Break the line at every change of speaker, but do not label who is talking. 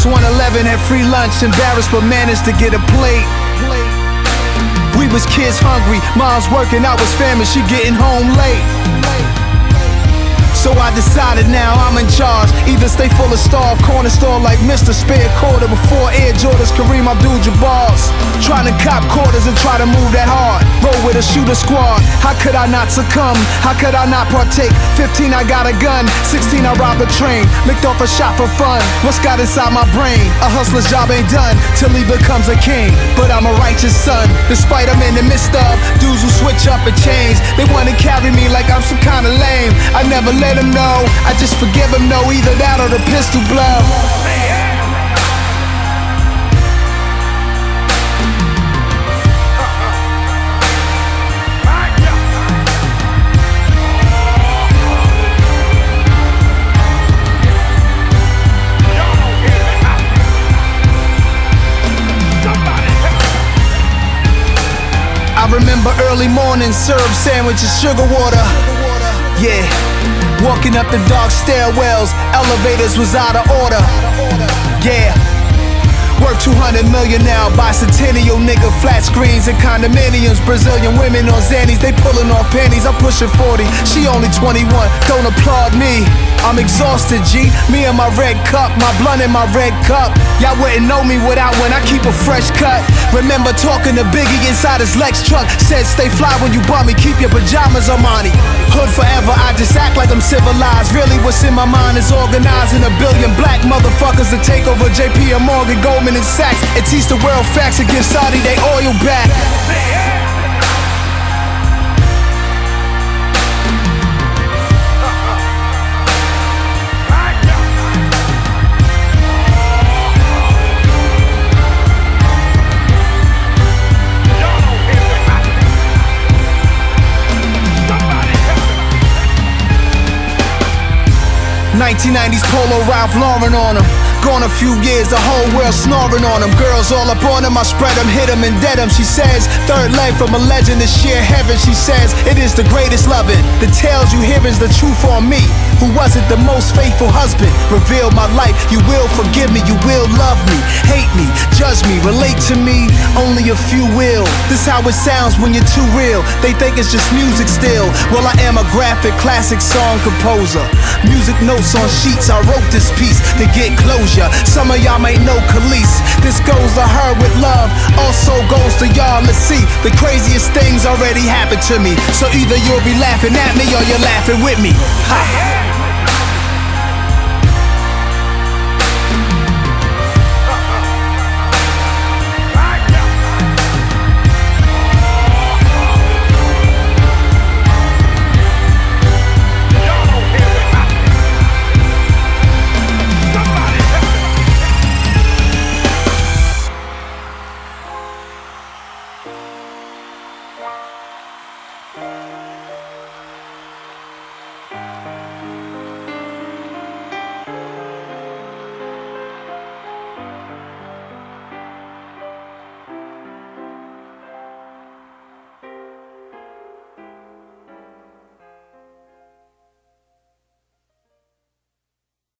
Post 111 had free lunch, embarrassed but managed to get a plate. We was kids hungry, mom's working, I was famished, she getting home late. So I decided now I'm in charge. Either stay full of starve, corner store like Mr. Spare Quarter before Air Jordans, Kareem Abdul-Jabbar's. Trying to cop quarters and try to move that hard. Roll with a shooter squad. How could I not succumb? How could I not partake? 15 I got a gun, 16 I robbed a train. Licked off a shot for fun. What's got inside my brain? A hustler's job ain't done till he becomes a king. But I'm a righteous son, despite I'm in the midst of dudes who switch up and change. They wanna carry me like I'm some kind of lame. I never let them know, I just forgive them, no, either that or the pistol blow. I remember early mornings, syrup sandwiches, sugar water. Yeah. Walking up the dark stairwells, elevators was out of order. Yeah. Worth 200 million now, bicentennial nigga, flat screens and condominiums. Brazilian women on Xannies, they pulling off panties. I'm pushing 40, she only 21, don't applaud me. I'm exhausted, G, me and my red cup, my blunt in my red cup. Y'all wouldn't know me without when I keep a fresh cut. Remember talking to Biggie inside his Lex truck. Said stay fly when you bump me, keep your pajamas on money. Hood forever, I just act like I'm civilized. Really what's in my mind is organizing a billion black motherfuckers to take over JP and Morgan, Goldman and Sachs, and teach the world facts and give Saudi they oil back. 1990s Polo Ralph Lauren on them. Gone a few years, the whole world snoring on them. Girls all up on them, I spread them, hit them and dead them. She says, third leg from a legend is sheer heaven. She says, it is the greatest loving. The tales you hear is the truth on me, who wasn't the most faithful husband. Reveal my life, you will forgive me, you will love me, hate me, judge me, relate to me, only a few will. This how it sounds when you're too real. They think it's just music still. Well, I am a graphic classic song composer. Music notes on sheets, I wrote this piece to get closure. Some of y'all might know Khalees. This goes to her with love, also goes to y'all. Let's see, the craziest things already happened to me. So either you'll be laughing at me or you're laughing with me. Ha.